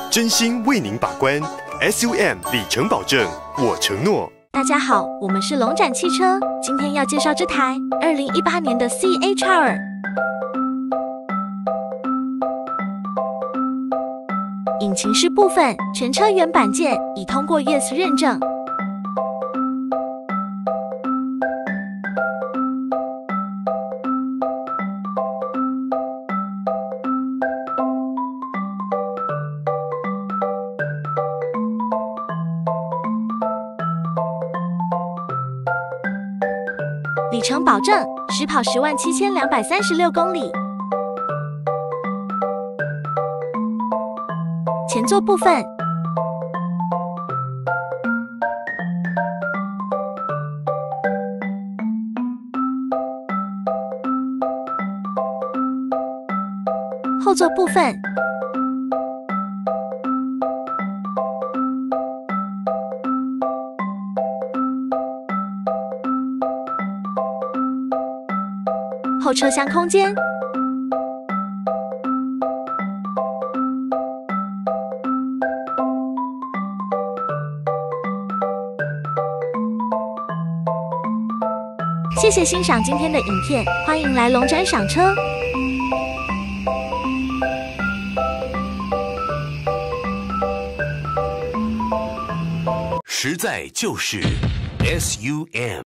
真心为您把关。SUM 里程保证，我承诺。 大家好，我们是龙展汽车，今天要介绍这台2018年的 CHR。引擎室部分，全车原版件已通过 YES 认证。里程保证，实跑107236公里。前座部分，后座部分，后车厢空间，谢谢欣赏今天的影片，欢迎来龙展赏车。 实在就是 SUM。